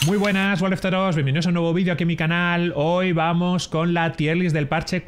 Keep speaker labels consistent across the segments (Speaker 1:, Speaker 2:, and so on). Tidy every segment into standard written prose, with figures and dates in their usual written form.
Speaker 1: Muy buenas, Wolfteros, bienvenidos a un nuevo vídeo aquí en mi canal. Hoy vamos con la tier list del parche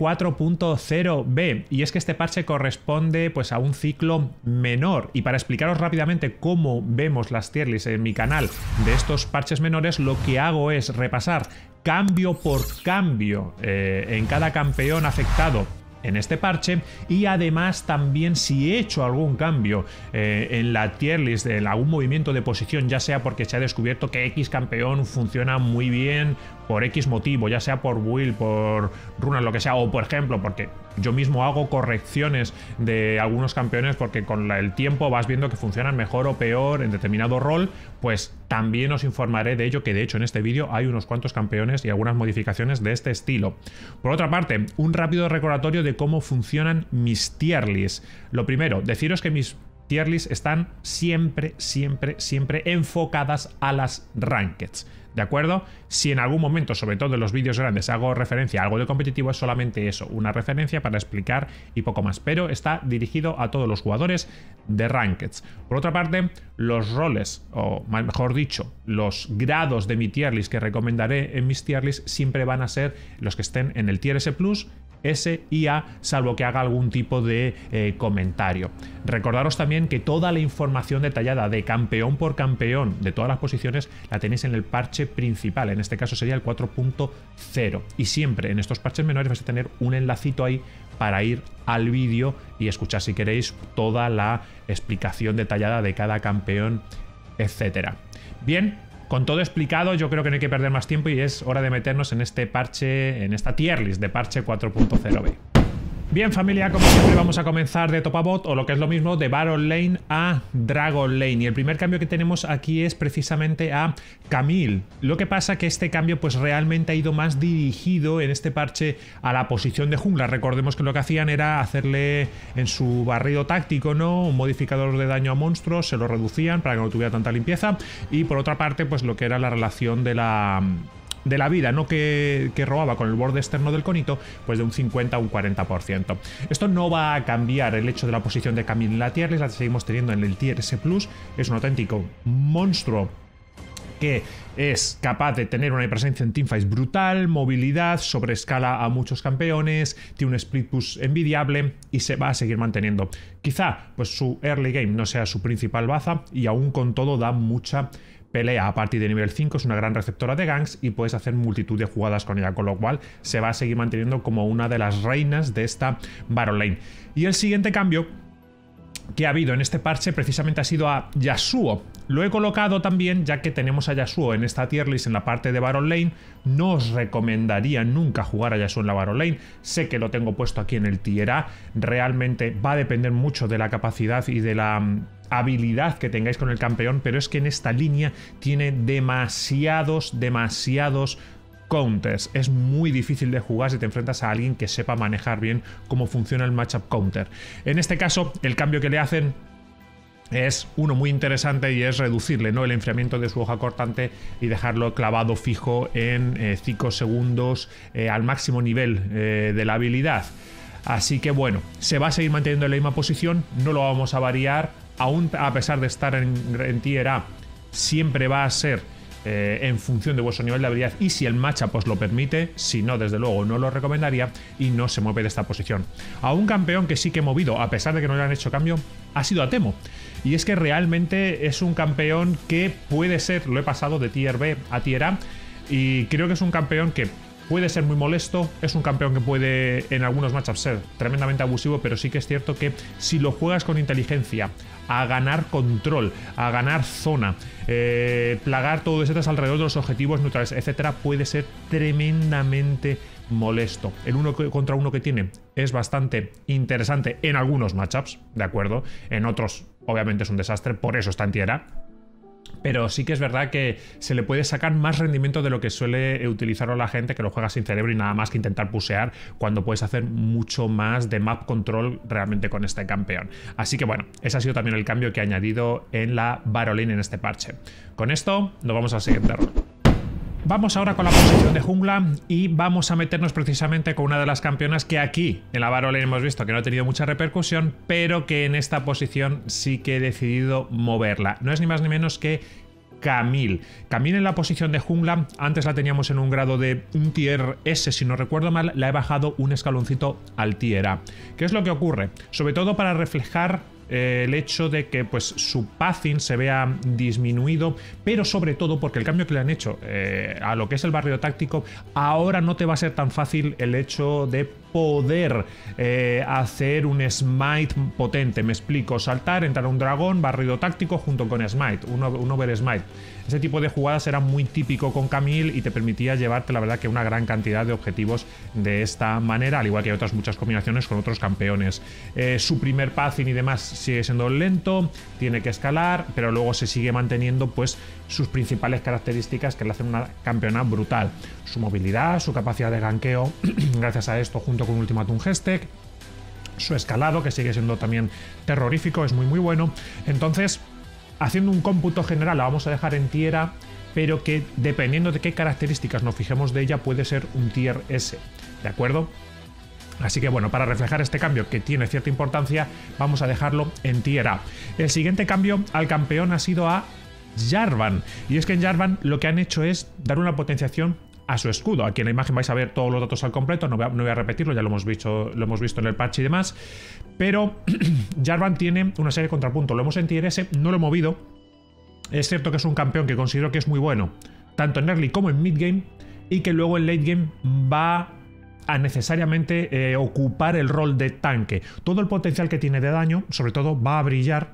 Speaker 1: 4.0b y es que este parche corresponde pues a un ciclo menor, y para explicaros rápidamente cómo vemos las tier lists en mi canal de estos parches menores, lo que hago es repasar cambio por cambio en cada campeón afectado en este parche, y además también si he hecho algún cambio en la tier list, en algún movimiento de posición, ya sea porque se ha descubierto que X campeón funciona muy bien por X motivo, ya sea por build, por runas, lo que sea, o por ejemplo porque yo mismo hago correcciones de algunos campeones porque con el tiempo vas viendo que funcionan mejor o peor en determinado rol, pues también os informaré de ello, que de hecho en este vídeo hay unos cuantos campeones y algunas modificaciones de este estilo. Por otra parte, un rápido recordatorio de cómo funcionan mis tier lists. Lo primero, deciros que mis tier lists están siempre enfocadas a las rankeds, ¿de acuerdo? Si en algún momento, sobre todo en los vídeos grandes, hago referencia a algo de competitivo, es solamente eso, una referencia para explicar y poco más, pero está dirigido a todos los jugadores de rankeds. Por otra parte, los roles, o mejor dicho, los grados de mi tier list que recomendaré en mis tier lists siempre van a ser los que estén en el tier S+, S y A, salvo que haga algún tipo de comentario. Recordaros también que toda la información detallada de campeón por campeón de todas las posiciones la tenéis en el parche principal, en este caso sería el 4.0, y siempre en estos parches menores vais a tener un enlacito ahí para ir al vídeo y escuchar, si queréis, toda la explicación detallada de cada campeón, etcétera. Bien, con todo explicado, yo creo que no hay que perder más tiempo y es hora de meternos en este parche, en esta tier list de parche 4.0b. Bien, familia, como siempre vamos a comenzar de top a bot, o lo que es lo mismo, de Baron Lane a Dragon Lane. Y el primer cambio que tenemos aquí es precisamente a Camille. Lo que pasa que este cambio pues realmente ha ido más dirigido en este parche a la posición de jungla. Recordemos que lo que hacían era hacerle en su barrido táctico, ¿no?, un modificador de daño a monstruos, se lo reducían para que no tuviera tanta limpieza. Y por otra parte, pues lo que era la relación de la vida, ¿no?, que robaba con el borde externo del conito, pues de un 50 a un 40%. Esto no va a cambiar el hecho de la posición de Camille en la tier list, la seguimos teniendo en el tier S+. Es un auténtico monstruo que es capaz de tener una presencia en teamfights brutal, movilidad, sobreescala a muchos campeones, tiene un split push envidiable y se va a seguir manteniendo. Quizá pues su early game no sea su principal baza, y aún con todo da mucha pelea. A partir de nivel 5 es una gran receptora de ganks y puedes hacer multitud de jugadas con ella, con lo cual se va a seguir manteniendo como una de las reinas de esta Baron Lane. Y el siguiente cambio que ha habido en este parche precisamente ha sido a Yasuo. Lo he colocado también ya que tenemos a Yasuo en esta tier list en la parte de Baron Lane. No os recomendaría nunca jugar a Yasuo en la Baron Lane. Sé que lo tengo puesto aquí en el tier A. Realmente va a depender mucho de la capacidad y de la habilidad que tengáis con el campeón, pero es que en esta línea tiene demasiados counters. Es muy difícil de jugar si te enfrentas a alguien que sepa manejar bien cómo funciona el matchup counter. En este caso, el cambio que le hacen es uno muy interesante y es reducirle, ¿no?, el enfriamiento de su hoja cortante y dejarlo clavado fijo en 5 segundos al máximo nivel de la habilidad. Así que bueno, se va a seguir manteniendo en la misma posición, no lo vamos a variar, aún a pesar de estar en tier A, siempre va a ser en función de vuestro nivel de habilidad y si el matchup os lo permite. Si no, desde luego no lo recomendaría y no se mueve de esta posición. A un campeón que sí que he movido, a pesar de que no le han hecho cambio, ha sido a Teemo. Y es que realmente es un campeón que puede ser, lo he pasado de tier B a tier A, y creo que es un campeón que puede ser muy molesto, es un campeón que puede en algunos matchups ser tremendamente abusivo, pero sí que es cierto que si lo juegas con inteligencia, a ganar control, a ganar zona, plagar todo eso alrededor de los objetivos neutrales, etcétera, puede ser tremendamente molesto. El uno contra uno que tiene es bastante interesante en algunos matchups, ¿de acuerdo? En otros, obviamente, es un desastre, por eso está en tier A. Pero sí que es verdad que se le puede sacar más rendimiento de lo que suele utilizarlo la gente que lo juega sin cerebro y nada más que intentar pusear, cuando puedes hacer mucho más de map control realmente con este campeón. Así que bueno, ese ha sido también el cambio que he añadido en la Baron Lane en este parche. Con esto nos vamos al siguiente rol. Vamos ahora con la posición de jungla y vamos a meternos precisamente con una de las campeonas que aquí en la Baron Lane hemos visto que no ha tenido mucha repercusión, pero que en esta posición sí que he decidido moverla. No es ni más ni menos que Camille. Camille en la posición de jungla, antes la teníamos en un grado de un tier S, si no recuerdo mal, la he bajado un escaloncito al tier A. ¿Qué es lo que ocurre? Sobre todo para reflejar el hecho de que pues su pathing se vea disminuido, pero sobre todo porque el cambio que le han hecho a lo que es el barrido táctico, ahora no te va a ser tan fácil el hecho de poder hacer un smite potente. Me explico: saltar, entrar a un dragón, barrido táctico junto con smite, un over smite. Ese tipo de jugadas era muy típico con Camille y te permitía llevarte, la verdad, que una gran cantidad de objetivos de esta manera, al igual que hay otras muchas combinaciones con otros campeones. Su primer pathing y demás sigue siendo lento, tiene que escalar, pero luego se sigue manteniendo pues sus principales características que le hacen una campeona brutal. Su movilidad, su capacidad de ganqueo, gracias a esto junto con Ultimatum Hextech, su escalado, que sigue siendo también terrorífico, es muy bueno. Entonces, haciendo un cómputo general, la vamos a dejar en tier A, pero que dependiendo de qué características nos fijemos de ella, puede ser un tier S, ¿de acuerdo? Así que bueno, para reflejar este cambio que tiene cierta importancia, vamos a dejarlo en tier A. El siguiente cambio al campeón ha sido a Jarvan, y es que en Jarvan lo que han hecho es dar una potenciación a su escudo. Aquí en la imagen vais a ver todos los datos al completo, no voy a repetirlo, ya lo hemos visto en el patch y demás, pero Jarvan tiene una serie de contrapuntos. Lo hemos en tier S, no lo he movido. Es cierto que es un campeón que considero que es muy bueno, tanto en early como en mid game, y que luego en late game va a necesariamente ocupar el rol de tanque. Todo el potencial que tiene de daño, sobre todo, va a brillar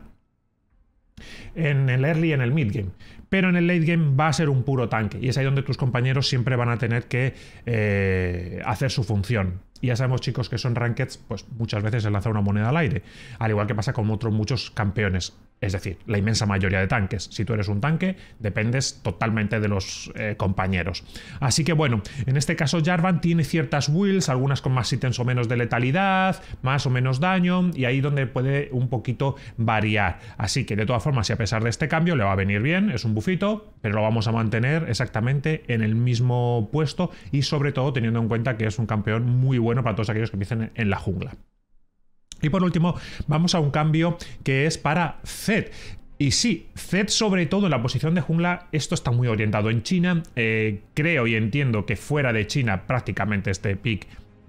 Speaker 1: en el early y en el mid game, pero en el late game va a ser un puro tanque, y es ahí donde tus compañeros siempre van a tener que hacer su función. Y ya sabemos, chicos, que son rankeds, pues muchas veces se lanza una moneda al aire, al igual que pasa con otros muchos campeones, es decir, la inmensa mayoría de tanques. Si tú eres un tanque, dependes totalmente de los compañeros. Así que bueno, en este caso Jarvan tiene ciertas builds, algunas con más ítems o menos de letalidad, más o menos daño, y ahí donde puede un poquito variar. Así que de todas formas, si a pesar de este cambio le va a venir bien, es un bufito, pero lo vamos a mantener exactamente en el mismo puesto, y sobre todo teniendo en cuenta que es un campeón muy bueno para todos aquellos que empiecen en la jungla. Y por último, vamos a un cambio que es para Zed. Y sí, Zed, sobre todo en la posición de jungla, esto está muy orientado en China. Creo y entiendo que fuera de China prácticamente este pick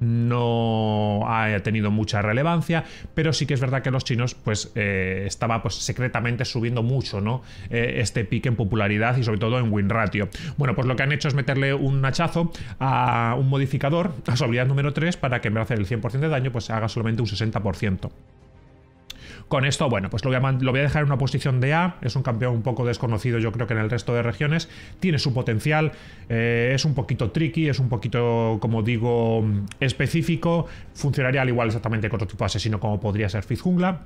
Speaker 1: no ha tenido mucha relevancia, pero sí que es verdad que los chinos pues estaba pues secretamente subiendo mucho, ¿no? Este pick en popularidad y sobre todo en win ratio. Bueno, pues lo que han hecho es meterle un hachazo a un modificador, a su habilidad número 3, para que en vez de hacer el 100% de daño pues haga solamente un 60%. Con esto, bueno, pues lo voy a dejar en una posición de A. Es un campeón un poco desconocido, yo creo que en el resto de regiones. Tiene su potencial, es un poquito tricky, es un poquito, como digo, específico. Funcionaría al igual exactamente con otro tipo de asesino como podría ser Fizz Jungla.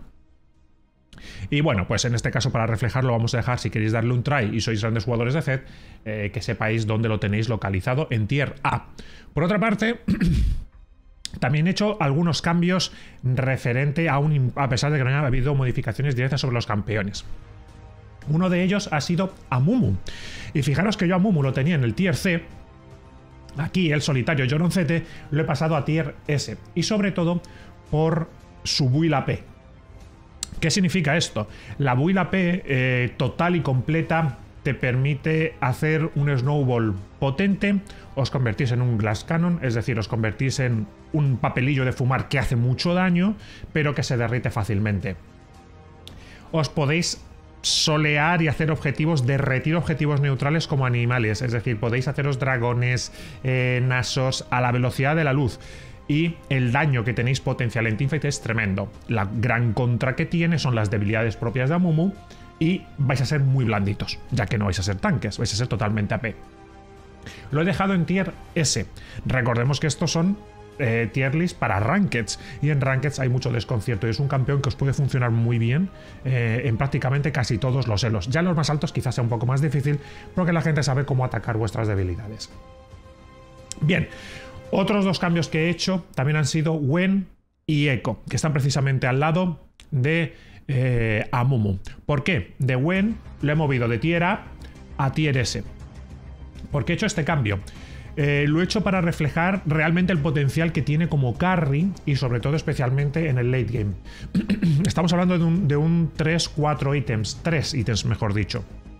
Speaker 1: Y bueno, pues en este caso, para reflejarlo, vamos a dejar, si queréis darle un try y sois grandes jugadores de Zed, que sepáis dónde lo tenéis localizado en tier A. Por otra parte, también he hecho algunos cambios referente a pesar de que no haya habido modificaciones directas sobre los campeones. Uno de ellos ha sido Amumu. Y fijaros que yo Amumu lo tenía en el tier C. Aquí el solitario Lloroncete lo he pasado a tier S. Y sobre todo por su build AP. ¿Qué significa esto? La build AP total y completa te permite hacer un snowball potente, os convertís en un glass cannon, es decir, os convertís en un papelillo de fumar que hace mucho daño, pero que se derrite fácilmente. Os podéis solear y hacer objetivos, derretir objetivos neutrales como animales, es decir, podéis haceros dragones, nasos a la velocidad de la luz. Y el daño que tenéis potencial en teamfight es tremendo. La gran contra que tiene son las debilidades propias de Amumu, y vais a ser muy blanditos, ya que no vais a ser tanques, vais a ser totalmente AP. Lo he dejado en tier S. Recordemos que estos son tier list para rankeds, y en rankeds hay mucho desconcierto, y es un campeón que os puede funcionar muy bien en prácticamente casi todos los elos. Ya en los más altos quizás sea un poco más difícil, porque la gente sabe cómo atacar vuestras debilidades. Bien, otros dos cambios que he hecho también han sido Gwen y Echo, que están precisamente al lado de Amumu. ¿Por qué? De Gwen lo he movido de tier A tier S. ¿Por qué he hecho este cambio? Lo he hecho para reflejar realmente el potencial que tiene como carry, y sobre todo especialmente en el late game. Estamos hablando de un 3 ítems mejor dicho.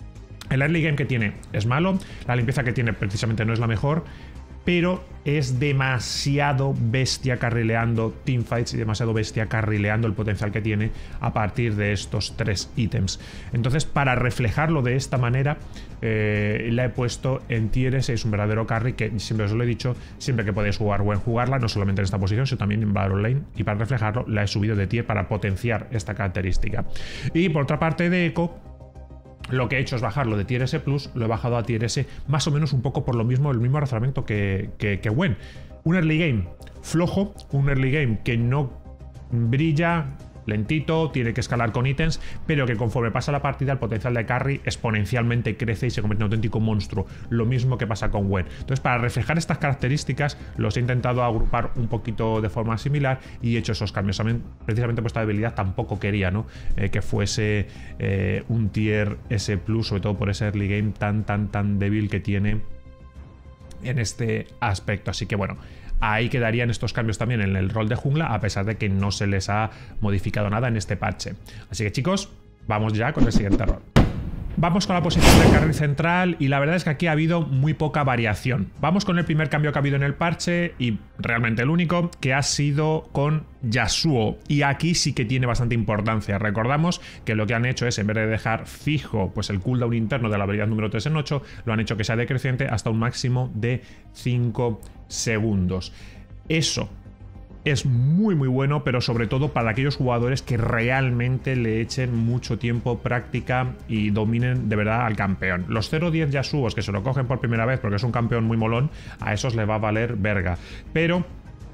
Speaker 1: El early game que tiene es malo, la limpieza que tiene precisamente no es la mejor, pero es demasiado bestia carrileando teamfights y demasiado bestia carrileando el potencial que tiene a partir de estos 3 ítems. Entonces, para reflejarlo de esta manera, la he puesto en tier S. Es un verdadero carry que siempre os lo he dicho, siempre que podéis jugar Gwen, jugarla, no solamente en esta posición, sino también en Battle Lane, y para reflejarlo la he subido de tier para potenciar esta característica. Y por otra parte de Echo, lo que he hecho es bajarlo de tier S Plus, lo he bajado a tier S más o menos un poco por lo mismo, el mismo razonamiento que Gwen. Un early game flojo, un early game que no brilla, lentito, tiene que escalar con ítems, pero que conforme pasa la partida el potencial de carry exponencialmente crece y se convierte en un auténtico monstruo. Lo mismo que pasa con Gwen. Entonces, para reflejar estas características, los he intentado agrupar un poquito de forma similar y he hecho esos cambios. También, precisamente por esta debilidad, tampoco quería, ¿no? Que fuese un tier S+, sobre todo por ese early game tan débil que tiene en este aspecto. Así que bueno, ahí quedarían estos cambios también en el rol de jungla, a pesar de que no se les ha modificado nada en este parche. Así que chicos, vamos ya con el siguiente rol. Vamos con la posición del carril central y la verdad es que aquí ha habido muy poca variación. Vamos con el primer cambio que ha habido en el parche y realmente el único, que ha sido con Yasuo. Y aquí sí que tiene bastante importancia. Recordamos que lo que han hecho es, en vez de dejar fijo pues el cooldown interno de la habilidad número 3 en 8, lo han hecho que sea decreciente hasta un máximo de 5 segundos. Eso es muy bueno, pero sobre todo para aquellos jugadores que realmente le echen mucho tiempo, práctica y dominen de verdad al campeón. Los 0-10 Yasuos que se lo cogen por primera vez porque es un campeón muy molón, a esos le va a valer verga. Pero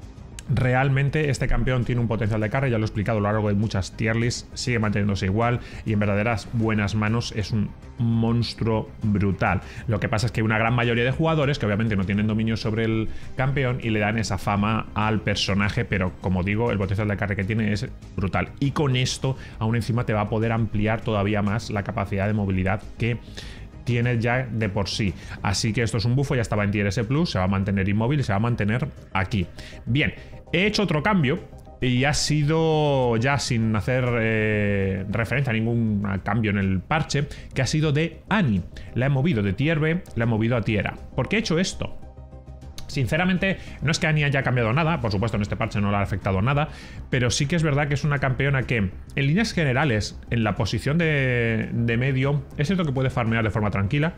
Speaker 1: realmente este campeón tiene un potencial de carry, ya lo he explicado a lo largo de muchas tier lists, sigue manteniéndose igual y en verdaderas buenas manos es un monstruo brutal. Lo que pasa es que hay una gran mayoría de jugadores que obviamente no tienen dominio sobre el campeón y le dan esa fama al personaje, pero como digo, el potencial de carry que tiene es brutal. Y con esto aún encima te va a poder ampliar todavía más la capacidad de movilidad que tiene ya de por sí. Así que esto es un buffo, ya estaba en tier S+, se va a mantener inmóvil y se va a mantener aquí. Bien, he hecho otro cambio y ha sido ya sin hacer referencia a ningún cambio en el parche, que ha sido de Annie. La he movido de tier B, la he movido a tier A. ¿Por qué he hecho esto? Sinceramente, no es que Annie haya cambiado nada, por supuesto en este parche no le ha afectado nada, pero sí que es verdad que es una campeona que, en líneas generales, en la posición de medio, es cierto que puede farmear de forma tranquila,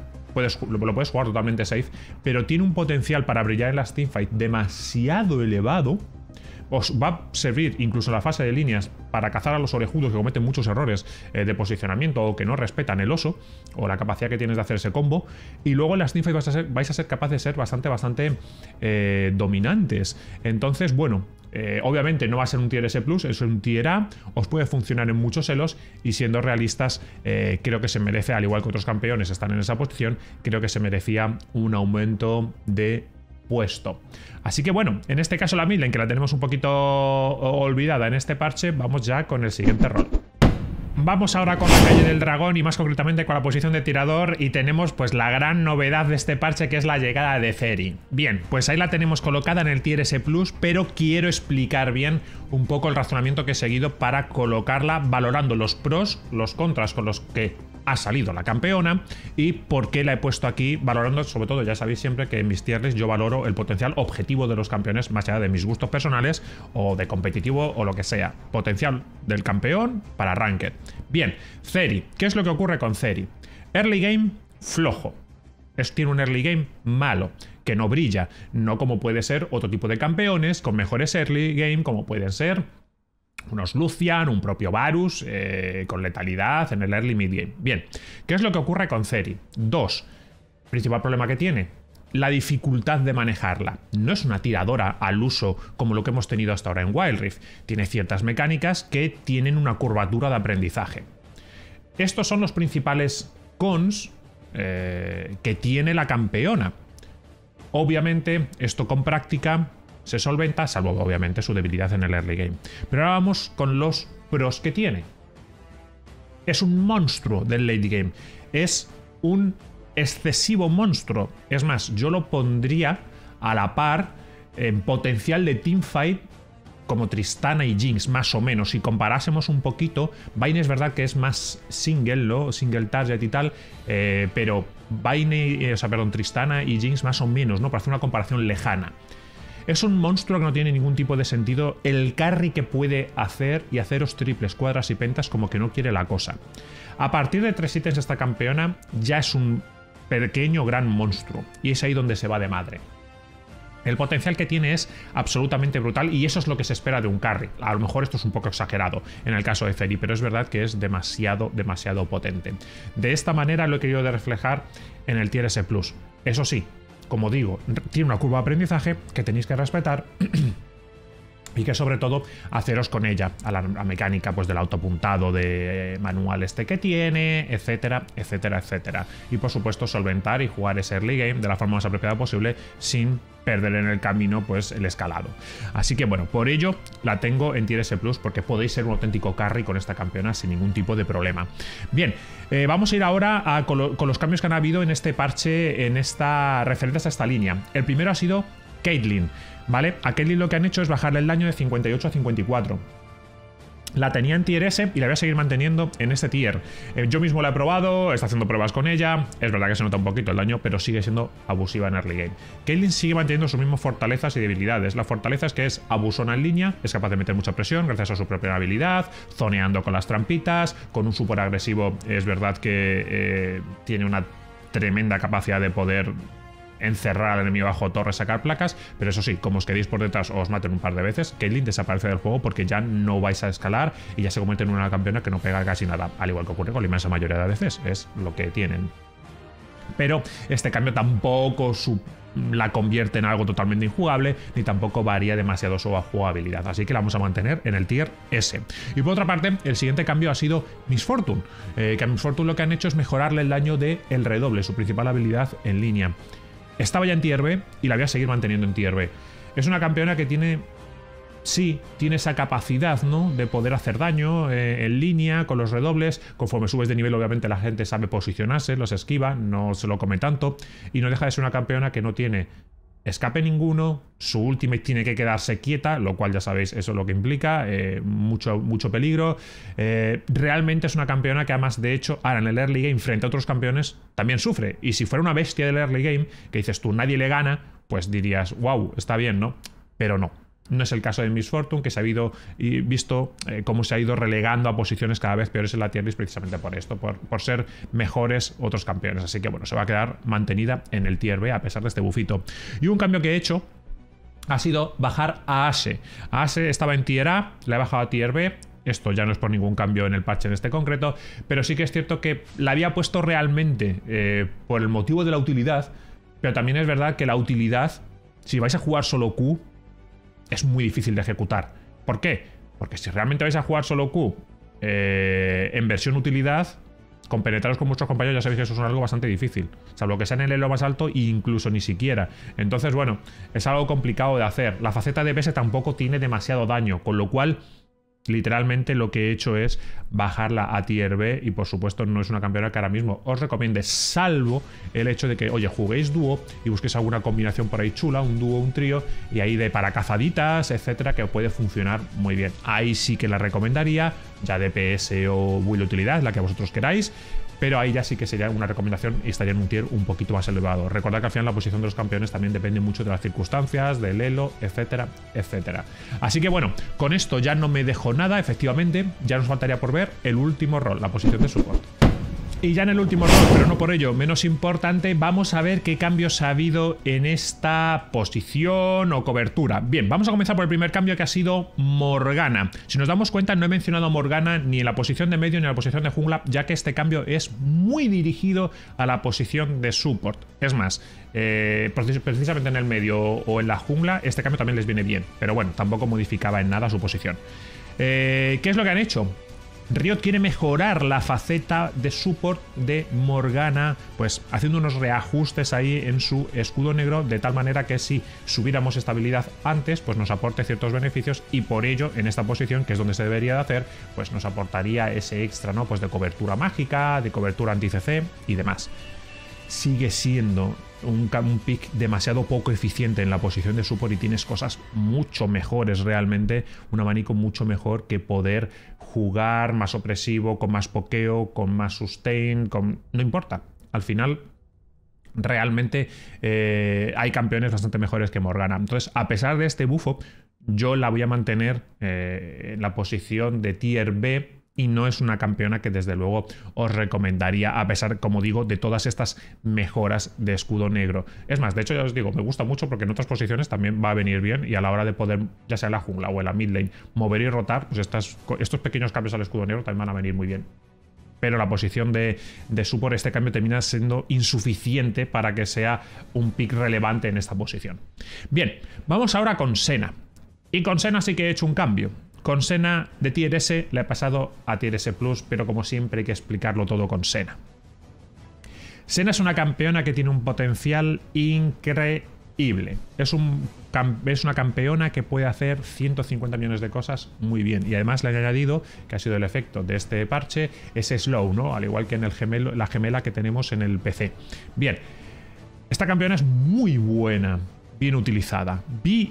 Speaker 1: lo puedes jugar totalmente safe, pero tiene un potencial para brillar en las teamfights demasiado elevado. Os va a servir incluso en la fase de líneas para cazar a los orejudos que cometen muchos errores de posicionamiento o que no respetan el oso o la capacidad que tienes de hacer ese combo, y luego en las teamfights vais a ser capaces de ser bastante dominantes. Entonces, bueno, obviamente no va a ser un tier S+, es un tier A, os puede funcionar en muchos elos y siendo realistas creo que se merece, al igual que otros campeones están en esa posición, creo que se merecía un aumento de puesto. Así que bueno, en este caso la midlane, que la tenemos un poquito olvidada en este parche, vamos ya con el siguiente rol. Vamos ahora con la calle del dragón y más concretamente con la posición de tirador, y tenemos pues la gran novedad de este parche, que es la llegada de Zeri. Bien, pues ahí la tenemos colocada en el tier S+, pero quiero explicar bien un poco el razonamiento que he seguido para colocarla, valorando los pros, los contras con los que ha salido la campeona y por qué la he puesto aquí, valorando sobre todo, ya sabéis siempre que en mis tier lists yo valoro el potencial objetivo de los campeones más allá de mis gustos personales o de competitivo o lo que sea. Potencial del campeón para Ranked. Bien, Zeri. ¿Qué es lo que ocurre con Zeri? Early game flojo. Tiene un early game malo, que no brilla, no como puede ser otro tipo de campeones con mejores early game, como pueden ser unos Lucian, un propio Varus, con letalidad en el early mid game. Bien, ¿qué es lo que ocurre con Zeri? 2. Principal problema que tiene, la dificultad de manejarla. No es una tiradora al uso como lo que hemos tenido hasta ahora en Wild Rift. Tiene ciertas mecánicas que tienen una curvatura de aprendizaje. Estos son los principales cons que tiene la campeona. Obviamente, esto con práctica se solventa, salvo obviamente su debilidad en el early game. Pero ahora vamos con los pros que tiene. Es un monstruo del late game. Es un excesivo monstruo. Es más, yo lo pondría a la par en potencial de teamfight como Tristana y Jinx, más o menos. Si comparásemos un poquito, Vayne es verdad que es más single, ¿no? Single target y tal, pero Vayne, Tristana y Jinx más o menos, ¿no? Para hacer una comparación lejana. Es un monstruo que no tiene ningún tipo de sentido el carry que puede hacer y haceros triples, cuadras y pentas como que no quiere la cosa. A partir de 3 ítems esta campeona ya es un pequeño gran monstruo y es ahí donde se va de madre. El potencial que tiene es absolutamente brutal y eso es lo que se espera de un carry. A lo mejor esto es un poco exagerado en el caso de Feri, pero es verdad que es demasiado potente. De esta manera lo he querido reflejar en el Tier S+. Eso sí, como digo, tiene una curva de aprendizaje que tenéis que respetar y que sobre todo haceros con ella a la mecánica pues del autopuntado de manual que tiene, etcétera, etcétera, etcétera. Y por supuesto solventar y jugar ese early game de la forma más apropiada posible sin perder en el camino pues el escalado. Así que bueno, por ello la tengo en Tier S+, porque podéis ser un auténtico carry con esta campeona sin ningún tipo de problema. Bien, vamos a ir ahora con los cambios que han habido en este parche, referentes a esta línea. El primero ha sido Caitlyn, ¿vale? A Caitlyn lo que han hecho es bajarle el daño de 58 a 54. La tenía en Tier S y la voy a seguir manteniendo en este tier. Yo mismo la he probado, está haciendo pruebas con ella. Es verdad que se nota un poquito el daño, pero sigue siendo abusiva en early game. Caitlyn sigue manteniendo sus mismas fortalezas y debilidades. La fortaleza es que es abusona en línea, es capaz de meter mucha presión gracias a su propia habilidad, zoneando con las trampitas, con un super agresivo. Es verdad que tiene una tremenda capacidad de poder encerrar al enemigo bajo torre, sacar placas, pero eso sí, como os quedéis por detrás o os maten un par de veces, Caitlyn desaparece del juego porque ya no vais a escalar y ya se convierte en una campeona que no pega casi nada, al igual que ocurre con la inmensa mayoría de veces, es lo que tienen. Pero este cambio tampoco la convierte en algo totalmente injugable, ni tampoco varía demasiado su jugabilidad, así que la vamos a mantener en el Tier S. Y por otra parte, el siguiente cambio ha sido Miss Fortune, que a Miss Fortune lo que han hecho es mejorarle el daño de el redoble, su principal habilidad en línea. Estaba ya en Tier B y la voy a seguir manteniendo en Tier B. Es una campeona que tiene esa capacidad, ¿no?, de poder hacer daño en línea con los redobles. Conforme subes de nivel, obviamente la gente sabe posicionarse, los esquiva, no se lo come tanto. Y no deja de ser una campeona que no tiene escape ninguno, su ultimate tiene que quedarse quieta, lo cual ya sabéis eso es lo que implica, mucho peligro. Realmente es una campeona que además, de hecho, ahora en el early game frente a otros campeones también sufre, y si fuera una bestia del early game, que dices tú, nadie le gana, pues dirías, wow, está bien, ¿no? Pero no. No es el caso de Miss Fortune, que se ha visto cómo se ha ido relegando a posiciones cada vez peores en la tier list precisamente por esto, por ser mejores otros campeones. Así que bueno, se va a quedar mantenida en el Tier B a pesar de este bufito. Y un cambio que he hecho ha sido bajar a Ashe. Ashe estaba en Tier A, la he bajado a Tier B. Esto ya no es por ningún cambio en el parche en este concreto, pero sí que es cierto que la había puesto realmente por el motivo de la utilidad, pero también es verdad que la utilidad, si vais a jugar solo Q, es muy difícil de ejecutar. ¿Por qué? Porque si realmente vais a jugar solo Q en versión utilidad, compenetraros con vuestros compañeros, ya sabéis que eso es algo bastante difícil. Salvo que sea en el elo más alto e incluso ni siquiera. Entonces, bueno, es algo complicado de hacer. La faceta de PS tampoco tiene demasiado daño, con lo cual literalmente lo que he hecho es bajarla a Tier B y por supuesto no es una campeona que ahora mismo os recomiende, salvo el hecho de que, oye, juguéis dúo y busquéis alguna combinación por ahí chula, un dúo, un trío, y ahí de para cazaditas, etcétera, que puede funcionar muy bien. Ahí sí que la recomendaría, ya de PS o build utilidad, la que vosotros queráis, pero ahí ya sí que sería una recomendación y estaría en un tier un poquito más elevado. Recordad que al final la posición de los campeones también depende mucho de las circunstancias, del elo, etcétera, etcétera. Así que bueno, con esto ya no me dejo nada, efectivamente, ya nos faltaría por ver el último rol, la posición de support. Y ya en el último rol, pero no por ello menos importante, vamos a ver qué cambios ha habido en esta posición o cobertura. Bien, vamos a comenzar por el primer cambio, que ha sido Morgana. Si nos damos cuenta, no he mencionado a Morgana ni en la posición de medio ni en la posición de jungla, ya que este cambio es muy dirigido a la posición de support. Es más, precisamente en el medio o en la jungla, este cambio también les viene bien, pero bueno, tampoco modificaba en nada su posición. ¿Qué es lo que han hecho? Riot quiere mejorar la faceta de support de Morgana, pues haciendo unos reajustes ahí en su escudo negro, de tal manera que si subiéramos estabilidad antes, pues nos aporte ciertos beneficios, y por ello en esta posición, que es donde se debería de hacer, pues nos aportaría ese extra, ¿no?, pues de cobertura mágica, de cobertura anti-CC y demás. sigue siendo un pick demasiado poco eficiente en la posición de support y tienes cosas mucho mejores realmente, un abanico mucho mejor que poder jugar más opresivo, con más pokeo, con más sustain, no importa, al final realmente hay campeones bastante mejores que Morgana. Entonces, a pesar de este bufo, yo la voy a mantener en la posición de tier B. Y no es una campeona que desde luego os recomendaría, a pesar, como digo, de todas estas mejoras de escudo negro. Es más, de hecho ya os digo, me gusta mucho porque en otras posiciones también va a venir bien y a la hora de poder, ya sea en la jungla o en la mid lane, mover y rotar, pues estos pequeños cambios al escudo negro también van a venir muy bien. Pero la posición de support, este cambio termina siendo insuficiente para que sea un pick relevante en esta posición. Bien, vamos ahora con Senna. Y con Senna sí que he hecho un cambio. Con Senna de tier S le he pasado a tier S+, pero como siempre hay que explicarlo todo con Senna. Senna es una campeona que tiene un potencial increíble. Es una campeona que puede hacer 150 millones de cosas muy bien. Y además le he añadido, que ha sido el efecto de este parche, ese slow, ¿no? Al igual que en la gemela que tenemos en el PC. Bien, esta campeona es muy buena. Bien utilizada.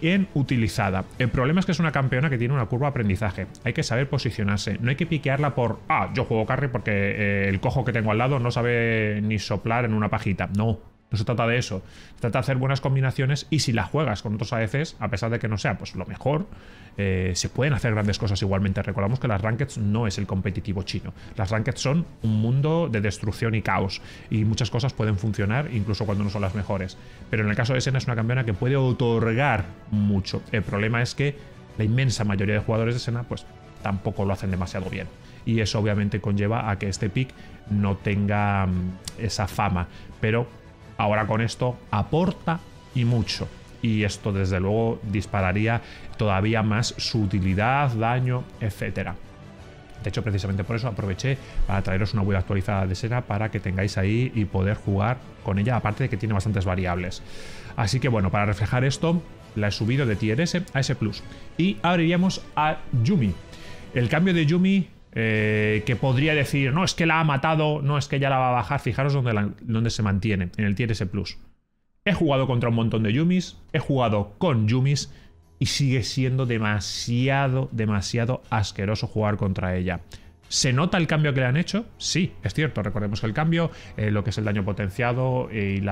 Speaker 1: El problema es que es una campeona que tiene una curva de aprendizaje. Hay que saber posicionarse. No hay que piquearla por, yo juego carry porque el cojo que tengo al lado no sabe ni soplar en una pajita. No se trata de eso. Se trata de hacer buenas combinaciones y si la juegas con otros ADCs, a pesar de que no sea pues lo mejor, se pueden hacer grandes cosas igualmente. Recordamos que las Rankeds no es el competitivo chino. Las Rankeds son un mundo de destrucción y caos y muchas cosas pueden funcionar incluso cuando no son las mejores. Pero en el caso de Senna es una campeona que puede otorgar mucho. El problema es que la inmensa mayoría de jugadores de Senna pues tampoco lo hacen demasiado bien. Y eso obviamente conlleva a que este pick no tenga esa fama. Pero ahora con esto aporta y mucho. Y esto desde luego dispararía todavía más su utilidad, daño, etc. De hecho, precisamente por eso aproveché para traeros una build actualizada de Senna para que tengáis ahí y poder jugar con ella, aparte de que tiene bastantes variables. Así que bueno, para reflejar esto, la he subido de tier S a S+. Y ahora iríamos a Yuumi. El cambio de Yuumi, que podría decir, no, es que la ha matado, no, es que ya la va a bajar. Fijaros dónde se mantiene, en el tier S+. He jugado contra un montón de Yuumis, he jugado con Yuumis y sigue siendo demasiado asqueroso jugar contra ella. ¿Se nota el cambio que le han hecho? Sí, es cierto. Recordemos que el cambio, lo que es el daño potenciado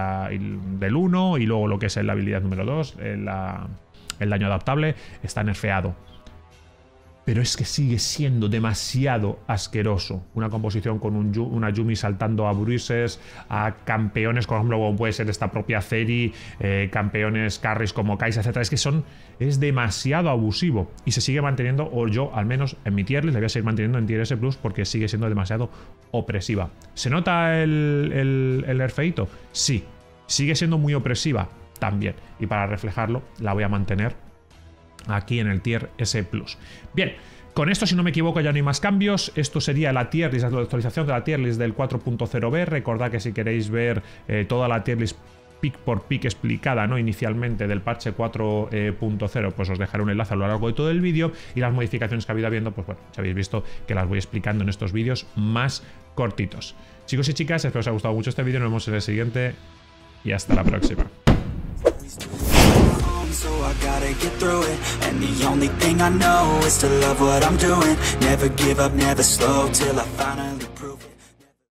Speaker 1: del 1 y luego lo que es la habilidad número 2, el daño adaptable, está nerfeado. Pero es que sigue siendo demasiado asqueroso. Una composición con una Yuumi saltando a bruises, a campeones, por ejemplo, como puede ser esta propia Zeri, campeones carries como Kai'Sa, etc. Es que es demasiado abusivo. Y se sigue manteniendo, o yo, al menos en mi tier list, le voy a seguir manteniendo en tier S+, porque sigue siendo demasiado opresiva. ¿Se nota el nerfeito? Sí. ¿Sigue siendo muy opresiva? También. Y para reflejarlo, la voy a mantener aquí en el tier S+. Bien, con esto, si no me equivoco, ya no hay más cambios. Esto sería la tier list, la actualización de la tier list del 4.0b. Recordad que si queréis ver toda la tier list pick por pick explicada, ¿no?, inicialmente del parche 4.0, pues os dejaré un enlace a lo largo de todo el vídeo, y las modificaciones que ha habido habiendo, pues bueno, ya habéis visto que las voy explicando en estos vídeos más cortitos. Chicos y chicas, espero que os haya gustado mucho este vídeo, nos vemos en el siguiente y hasta la próxima.
Speaker 2: So I gotta get through it, and the only thing I know is to love what I'm doing. Never give up, never slow, till I finally